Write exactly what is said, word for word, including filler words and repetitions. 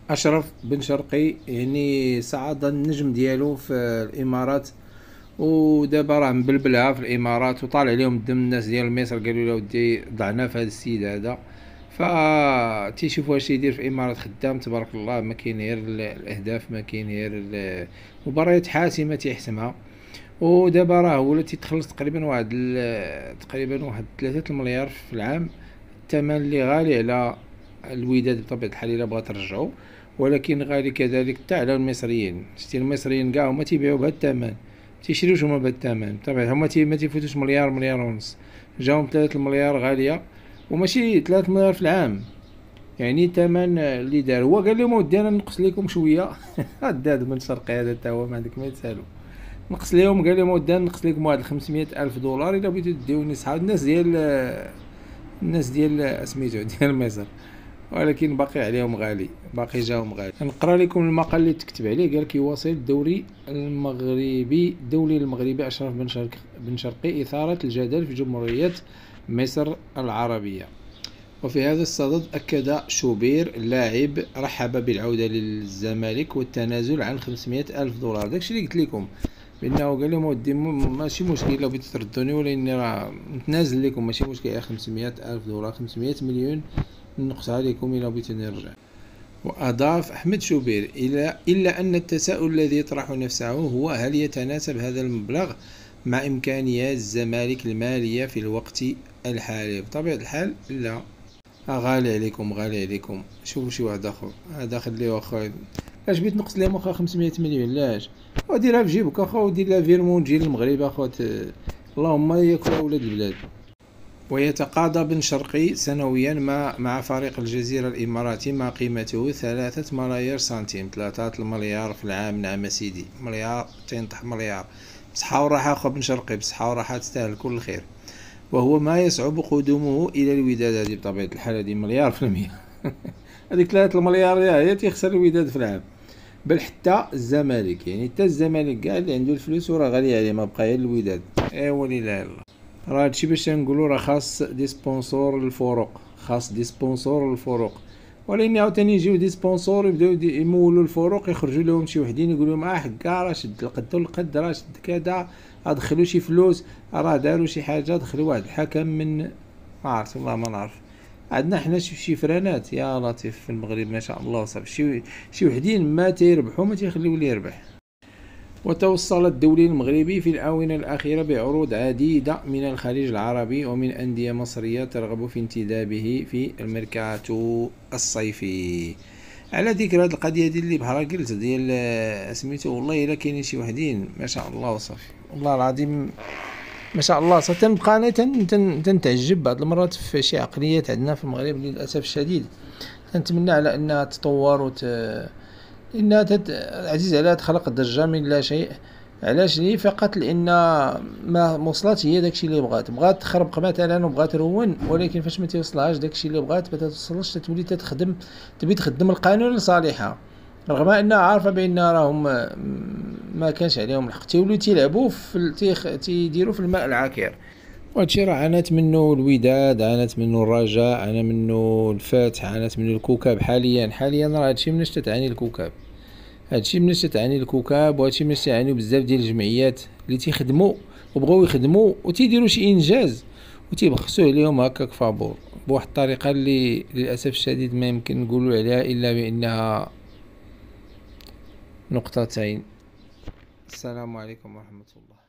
أشرف بن شرقي يعني صعد النجم ديالو في الإمارات، ودابا راه مبلبلها في الإمارات وطالع عليهم الدم. الناس ديال مصر قالوا له ودي ضعنا في هذا السيد هذا، ف تيشوفوا اش يدير في الإمارات. خدام تبارك الله، ما كاين غير الأهداف، ما كاين غير المباريات حاسمة تيحسمها. ودابا راه ولا تيتخلص تقريبا واحد تقريبا واحد ثلاثة المليار في العام، الثمن اللي غالي على الوداد بطبيعة الحال إلا بغا ترجعو، ولكن غالي كذلك حتى على المصريين. شتي المصريين كاع هما تيبيعو بهاد الثمن، متيشريوش هما بهاد الثمن بطبيعة. هما تي ما تيفوتوش مليار مليار ونص، جاهم ثلاثة المليار غالية، وماشي ثلاثة مليار في العام. يعني الثمن اللي دار هو قال لهم ودي انا نقص لكم شويه. هداد بن شرقي هذا تا هو ما عندك ما يتسالو. نقص لهم، قال لهم ودي نقص لكم واحد خمسمية الف دولار الا بغيتو ديوني صحاب الناس ديال الناس ديال سميتو ديال مصر، ولكن باقي عليهم غالي، باقي جاهم غالي. نقرا لكم المقال اللي تكتب عليه. قال لك يواصل الدوري المغربي الدولي المغربي أشرف بن شرقي بن شرقي إثارة الجدل في جمهورية مصر العربية. وفي هذا الصدد أكد شوبير اللاعب رحب بالعودة للزمالك والتنازل عن خمسمية ألف دولار. داكشي اللي قلت لكم بأنه قال لهم ودي ماشي مشكل لو بغيتو تردوني، ولاني راه نتنازل لكم ماشي مشكل. خمسمية ألف دولار، خمسمية مليون نقصها لكم إلا بغيتو نرجع. وأضاف أحمد شوبير إلا, إلا أن التساؤل الذي يطرح نفسه هو هل يتناسب هذا المبلغ مع إمكانيات الزمالك المالية في الوقت الحالي. بطبيعة الحال لا، غالي عليكم غالي عليكم. شوفوا شي واحد اخر هذا خليه اخا، لاش بغيت نقص لهم اخا خمسمية مليون؟ لاش؟ وديرها في جيبك اخا، ودير لها فيرمون تجي للمغرب اخا، اللهم ياكل اولاد البلاد. ويتقاضى بن شرقي سنويا مع مع فريق الجزيرة الإماراتي ما قيمته ثلاثة ملايير سنتيم. ثلاثة المليار في العام، نعم سيدي، مليار تينطح مليار. بصحة وراحة اخا بن شرقي، بصحة وراحة، تستاهل كل الخير. وهو ما يصعب قدومه الى الوداد. هذه بطبيعه الحال هذه مليار في المية. هذيك ثلاثة المليار هي تيخسر الوداد في العام، بل حتى الزمالك. يعني حتى الزمالك كاع اللي عنده الفلوس وراه غالي عليه، ما بقى غير الوداد. ايوا لا اله الا الله. راه هادشي باش نقولوا راه خاص دي سبونسور للفروق، خاص دي سبونسور للفروق. ولكن عاوتاني يجيو دي سبونسور يبداو يمولوا الفروق، يخرجوا لهم شي وحدين يقولوا لهم اه حكا راه شد القد والقد، راه شد كذا، ادخلوا شي فلوس، راه داروا شي حاجه، دخلوا واحد الحكم من ما عرفت والله ما نعرف. عندنا حنا شي فرانات يا لطيف في المغرب ما شاء الله صافي. شي شي وحدين ما تيربحوا ما تيخليو اللي يربح. وتوصل الدولي المغربي في الآونة الأخيرة بعروض عديدة من الخليج العربي ومن أندية مصرية ترغب في انتدابه في الميركاتو الصيفي. على ذكر هذه القضية ديال اللي بحال قلت ديال سميتو، والله إلا كاينين شي وحدين ما شاء الله وصافي، والله العظيم ما شاء الله. صافي تنبقى انا تن تن تنتعجب بعض المرات في شي عقليات عندنا في المغرب للأسف الشديد. تنتمنى على أنها تطور وت انها تت... عزيز عليها تخلق ضجه من لا شيء. علاش؟ لي فقط لان ما وصلت هي داكشي اللي بغات بغات تخربق مثلا وبغات ترون، ولكن فاش ما توصلهاش داكشي اللي بغات ما توصلش، تولي تخدم تبي تخدم القانون لصالحها، رغم انها عارفه بان راهم ما كانش عليهم الحق. تيوليو تيلعبوا في التيخ تيديروا في الماء العكر. وهادشي راه عانت منه الوداد، عانت منه الرجاء، عانى منه الفتح، عانت منه الكوكب. حاليا حاليا راه هادشي مناش تتعاني الكوكب، هادشي مناش تتعاني الكوكب، وهادشي مناش تعانيو بزاف ديال الجمعيات اللي تيخدموا وبغاو يخدموا وتيديروا شي انجاز وتيبخسوا عليهم هكاك فابور بواحد الطريقه اللي للاسف الشديد ما يمكن نقولوا عليها الا بانها نقطتين. السلام عليكم ورحمه الله.